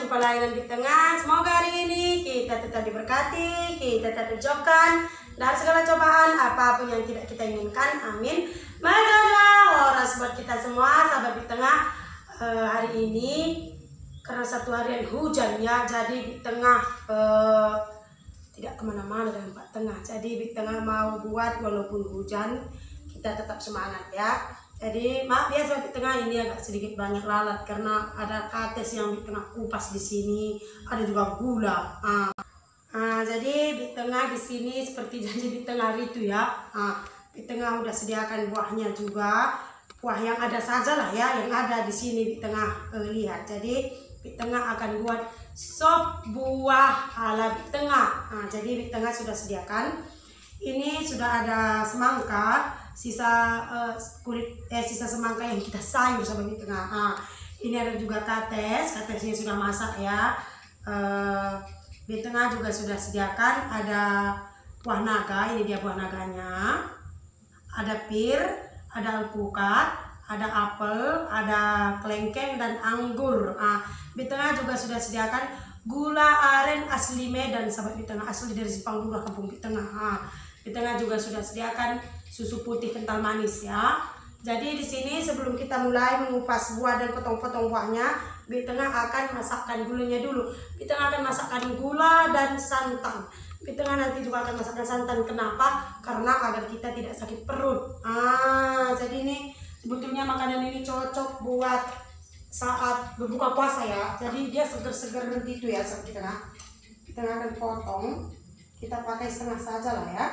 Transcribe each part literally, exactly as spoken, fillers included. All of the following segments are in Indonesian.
jumpa lagi di tengah. Semoga hari ini kita tetap diberkati, kita tetap dijauhkan dari segala cobaan apapun yang tidak kita inginkan. Amin. Maka orang buat kita semua sahabat di tengah uh, hari ini karena satu harian hujan ya, jadi di tengah uh, tidak kemana-mana dengan Pak Tengah. Jadi di tengah mau buat walaupun hujan kita tetap semangat ya. Jadi maaf ya sobat di tengah, ini agak sedikit banyak lalat karena ada kates yang di tengah kupas di sini, ada juga gula. Ah, ah, jadi di tengah di sini seperti janji di tengah itu ya. Ah, di tengah udah sediakan buahnya juga, buah yang ada saja lah ya, yang ada di sini di tengah eh, lihat. Jadi di tengah akan buat sop buah ala di tengah. Ah, jadi di tengah sudah sediakan. Ini sudah ada semangka, sisa uh, kulit eh sisa semangka yang kita sayur sama di tengah. Ah, ini ada juga kates, katesnya sudah masak ya. Uh, di tengah juga sudah sediakan ada buah naga, ini dia buah naganya. Ada pir, ada alpukat, ada apel, ada kelengkeng dan anggur. Ah, di tengah juga sudah sediakan gula aren asli Medan, sahabat di tengah, asli dari Sipanggura, Kampung di tengah. Ah, di tengah juga sudah sediakan susu putih kental manis ya. Jadi di sini sebelum kita mulai mengupas buah dan potong-potong buahnya, di tengah akan masakkan gulanya dulu. Di tengah akan masakkan gula dan santan. Di tengah nanti juga akan masakkan santan. Kenapa? Karena agar kita tidak sakit perut. Ah, jadi ini sebetulnya makanan ini cocok buat saat berbuka puasa ya. Jadi dia seger-seger nanti itu ya saat di tengah. Di tengah akan potong. Kita pakai setengah saja lah ya.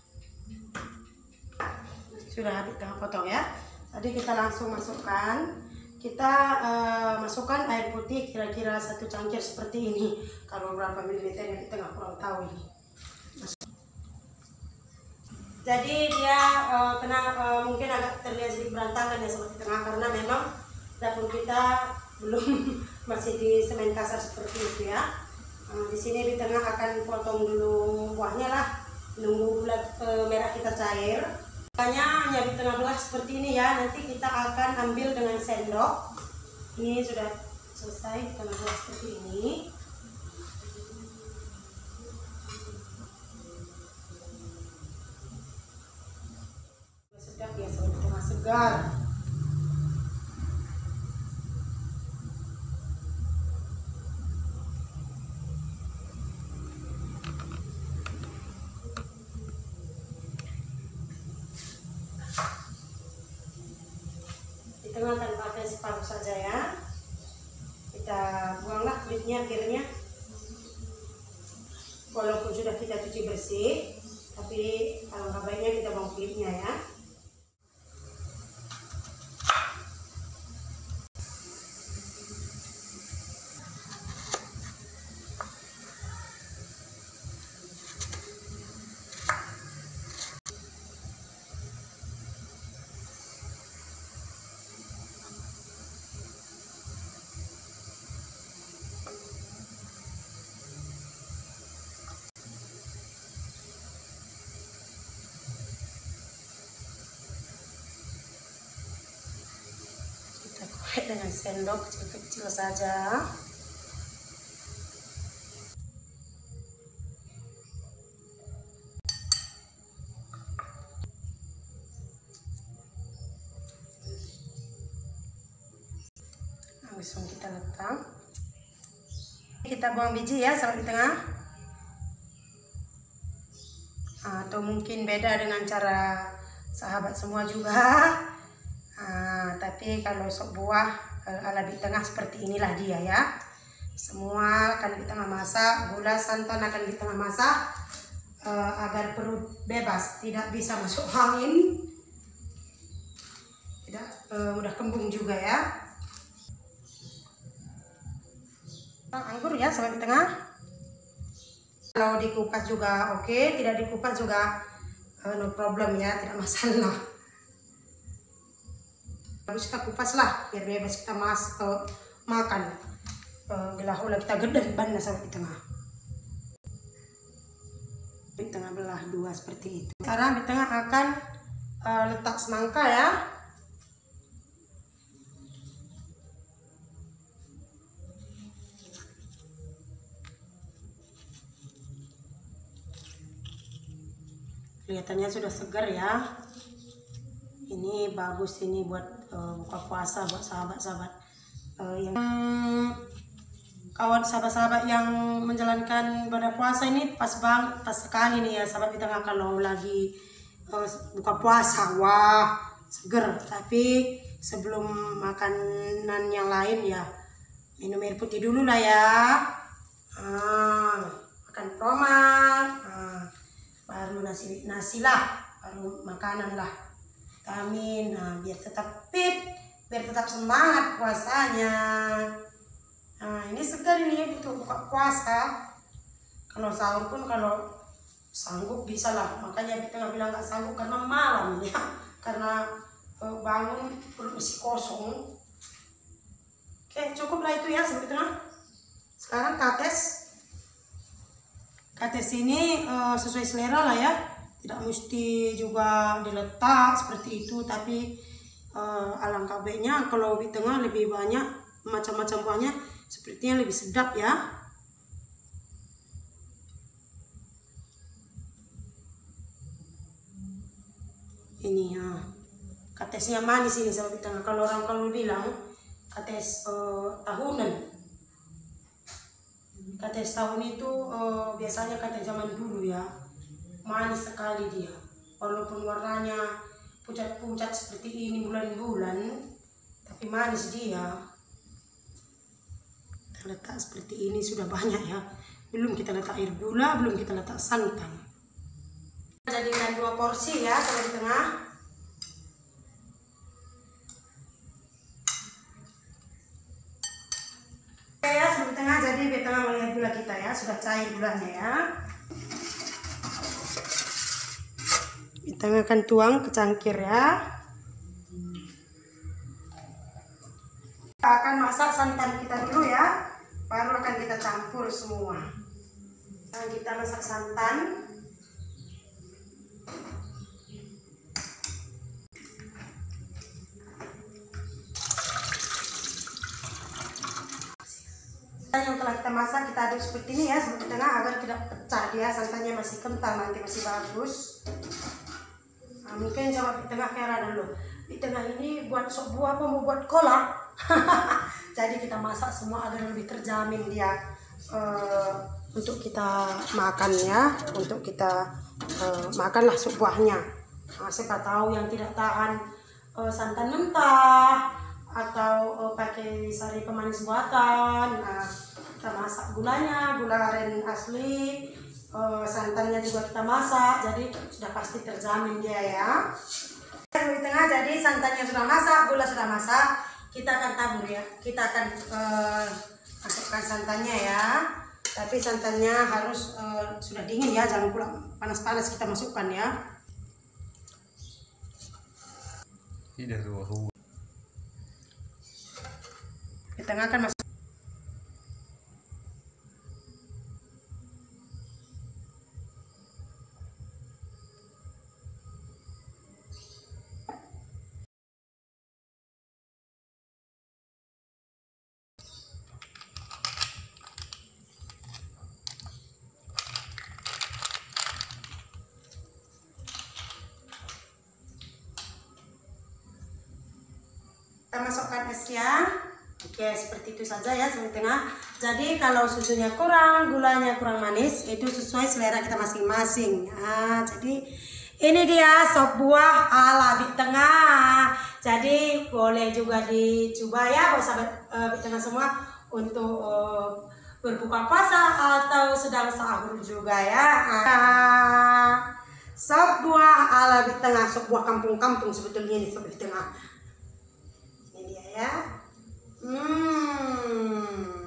Sudah habis tengah potong ya. Tadi kita langsung masukkan. Kita uh, masukkan air putih kira-kira satu cangkir seperti ini. Kalau berapa mililiter yang di tengah kurang tahu ini. Jadi dia uh, kena uh, mungkin agak terlihat sedikit berantakan ya seperti tengah karena memang dapur kita belum masih di semen kasar seperti itu ya. Nah, di sini di tengah akan potong dulu buahnya lah, nunggu gula e, merah kita cair. Buahnya hanya di tengah belah seperti ini ya. Nanti kita akan ambil dengan sendok. Ini sudah selesai di tengah belah seperti ini. Sedap ya, di tengah segar. Tengah akan pakai separuh saja ya. Kita buanglah kulitnya, pirnya. Walaupun sudah kita cuci bersih, tapi kalau nggak baiknya kita buang kulitnya ya. Dengan sendok kecil-kecil saja. Langsung kita letak. Kita buang biji ya saat di tengah. Atau mungkin beda dengan cara sahabat semua juga. Nah, tapi kalau sop buah ala di tengah seperti inilah dia ya. Semua akan di tengah masak, gula santan akan di tengah masak uh, agar perut bebas, tidak bisa masuk angin, tidak uh, mudah kembung juga ya. Anggur ya sampai di tengah. Kalau dikupas juga oke, okay. Tidak dikupas juga uh, no problem ya, tidak masalah. Harus kita kupas lah biar bebas kita mas atau makan. Belah ulah kita gede ban sampai di tengah. Di tengah belah dua seperti itu. Sekarang di tengah akan uh, letak semangka ya. Kelihatannya sudah segar ya. Ini bagus ini buat uh, buka puasa buat sahabat-sahabat uh, yang kawan sahabat-sahabat yang menjalankan ibadah puasa ini pas bang pas sekali nih ya sahabat kita nggak kalau lagi uh, buka puasa. Wah seger. Tapi sebelum makanan yang lain ya minum air putih dulu lah ya. Ah, makan promang, ah, baru nasi nasi lah, baru makanan lah, vitamin, nah, biar tetap fit, biar tetap semangat puasanya. Nah ini segar ini untuk buka puasa. Kalau sahur pun kalau sanggup bisa lah, makanya kita nggak bilang nggak sanggup karena malam ya, karena uh, bangun perut masih kosong. Oke cukup lah itu ya sampai tengah. Sekarang kates. Kates ini uh, sesuai selera lah ya. Tidak mesti juga diletak seperti itu. Tapi uh, alangkah baiknya kalau di tengah lebih banyak macam-macam buahnya. Sepertinya lebih sedap ya. Ini ya. Katesnya manis ini sampai di tengah. Kalau orang kalau bilang kates uh, tahunan. Kates tahun itu uh, biasanya kates zaman dulu ya, manis sekali dia. Walaupun warnanya pucat-pucat seperti ini bulan-bulan, tapi manis dia. Kita letak seperti ini sudah banyak ya. Belum kita letak air gula, belum kita letak santan. Jadikan dua porsi ya, sampai di tengah. Ya sampai tengah, jadi di tengah melihat gula kita ya sudah cair gulanya ya. Di tengah akan tuang ke cangkir ya. Kita akan masak santan kita dulu ya, baru akan kita campur semua. Nah, kita masak santan. Yang telah kita masak kita aduk seperti ini ya, seperti tengah agar tidak pecah dia, santannya masih kental nanti masih bagus. Nah, mungkin coba di tengah merah dulu. Di tengah ini buat sop buah apa mau buat kolak. Jadi kita masak semua agar lebih terjamin dia uh, untuk kita makan ya, untuk kita uh, makanlah sop buahnya. Nah, siapa tahu yang tidak tahan uh, santan mentah atau uh, pakai sari pemanis buatan. Nah, kita masak gulanya, gula aren asli, uh, santannya juga kita masak, jadi sudah pasti terjamin dia ya. Di tengah jadi santannya sudah masak, gula sudah masak, kita akan tabur ya. Kita akan uh, masukkan santannya ya. Tapi santannya harus uh, sudah dingin ya, jangan pula panas-panas kita masukkan ya. Tidak suhu. Di tengah akan masuk. Kita masukkan esnya. Oke, seperti itu saja ya sampai tengah. Jadi kalau susunya kurang, gulanya kurang manis, itu sesuai selera kita masing-masing. Nah, jadi ini dia sop buah ala di tengah. Jadi boleh juga dicoba ya buat sahabat uh, di tengah semua untuk uh, berbuka puasa atau sedang sahur juga ya. Nah, sop buah ala di tengah, sop buah kampung-kampung sebetulnya ini sop di tengah. Ini dia ya. Hmm,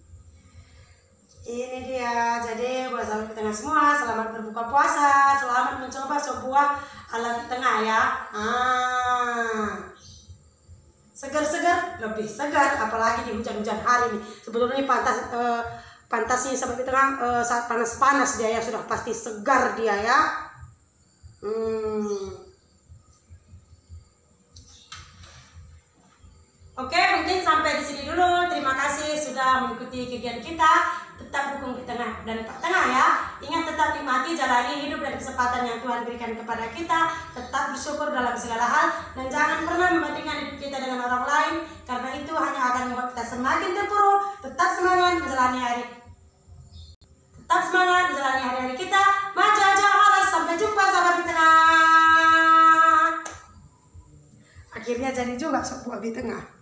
ini dia. Jadi buat sahabat di tengah semua, selamat berbuka puasa, selamat mencoba sop buah ala di tengah ya. Ah, segar-segar, lebih segar, apalagi di hujan-hujan hari ini. Sebetulnya pantas, eh, pantasnya sahabat di tengah eh, saat panas-panas dia ya sudah pasti segar dia ya. Hmm. Oke, mungkin sampai di sini dulu. Terima kasih sudah mengikuti kegiatan kita. Tetap tetap dukung di tengah dan Pak Tengah ya. Ingat tetap nikmati, jalani hidup dan kesempatan yang Tuhan berikan kepada kita. Tetap bersyukur dalam segala hal dan jangan pernah membandingkan hidup kita dengan orang lain, karena itu hanya akan membuat kita semakin terpuruk. Tetap semangat menjalani hari. Tetap semangat menjalani hari-hari kita. Maju aja harus, sampai jumpa sahabat di tengah. Akhirnya jadi juga sebuah di tengah.